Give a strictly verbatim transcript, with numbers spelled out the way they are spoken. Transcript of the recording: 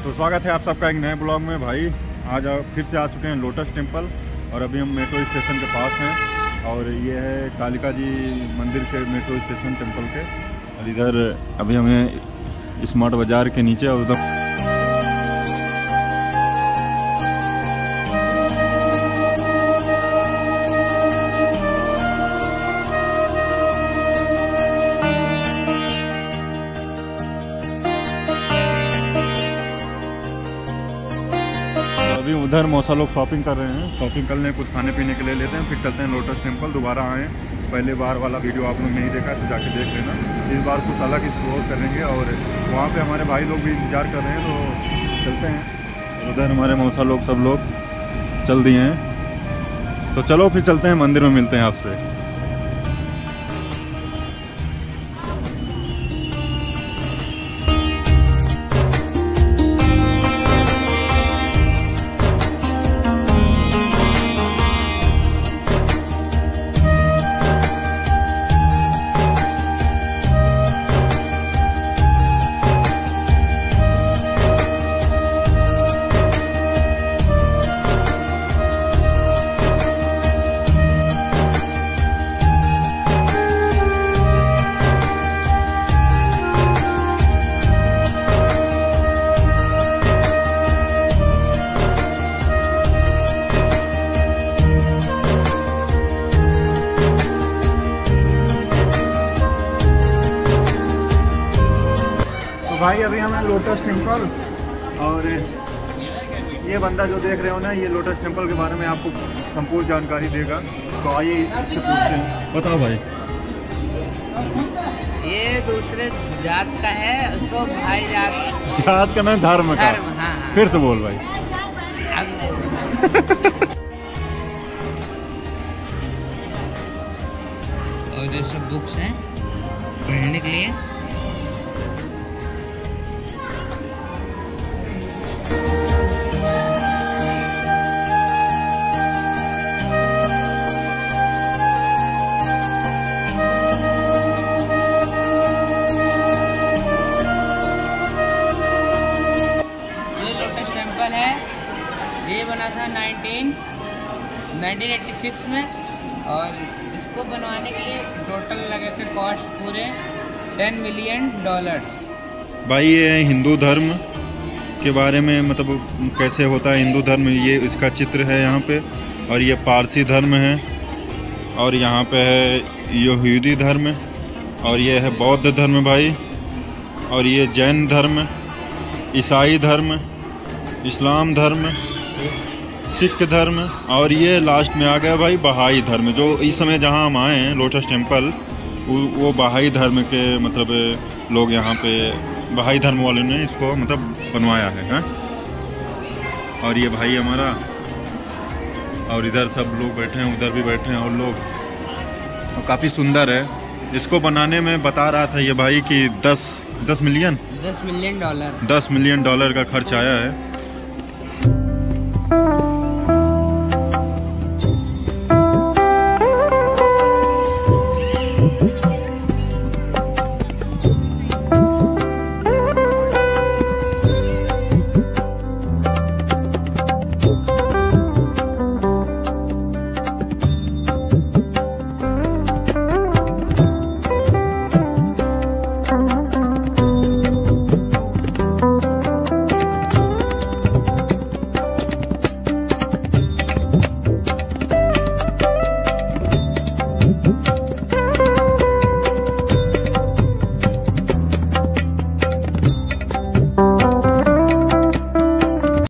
तो स्वागत है आप सबका एक नए ब्लॉग में। भाई आज फिर से आ चुके हैं लोटस टेम्पल और अभी हम मेट्रो स्टेशन के पास हैं और ये है कालिका जी मंदिर के मेट्रो स्टेशन टेम्पल के। और इधर अभी हमें स्मार्ट बाज़ार के नीचे और उधर अभी उधर मौसा लोग शॉपिंग कर रहे हैं। शॉपिंग कर लें, कुछ खाने पीने के लिए लेते हैं, फिर चलते हैं लोटस टेम्पल। दोबारा आए, पहले बार वाला वीडियो आप लोग नहीं देखा तो जाके देख लेना। इस बार कुछ अलग एक्सप्लोर करेंगे और वहाँ पे हमारे भाई लोग भी इंतजार कर रहे हैं, तो चलते हैं। उधर हमारे मौसा लोग सब लोग चल दिए हैं, तो चलो फिर चलते हैं, मंदिर में मिलते हैं आपसे। भाई अभी हमें लोटस टेम्पल और ये बंदा जो देख रहे हो ना, ये लोटस टेम्पल के बारे में आपको संपूर्ण जानकारी देगा। तो आइए इससे पूछते हैं। बताओ भाई। ये दूसरे जात का है, उसको भाई जात जात का ना, धर्म का। धर्म, हाँ, हाँ। फिर से बोल भाई। और ये सब बुक्स हैं पढ़ने के लिए। है ये बना था नाइनटीन एटी सिक्स में और इसको बनवाने के लिए टोटल लगे थे कॉस्ट पूरे टेन मिलियन डॉलर्स। भाई ये हिंदू धर्म के बारे में, मतलब कैसे होता है हिंदू धर्म, ये इसका चित्र है यहाँ पे। और ये पारसी धर्म है और यहाँ पे है यहूदी धर्म और ये है बौद्ध धर्म भाई। और ये जैन धर्म, ईसाई धर्म, इस्लाम धर्म, सिख धर्म और ये लास्ट में आ गया भाई बहाई धर्म। जो इस समय जहाँ हम आए हैं लोटस टेम्पल, वो बहाई धर्म के मतलब लोग यहाँ पे, बहाई धर्म वालों ने इसको मतलब बनवाया है, है? और ये भाई हमारा, और इधर सब लोग बैठे हैं, उधर भी बैठे हैं और लोग, और काफ़ी सुंदर है। इसको बनाने में बता रहा था ये भाई कि दस दस मिलियन दस मिलियन डॉलर दस मिलियन डॉलर का खर्च आया है।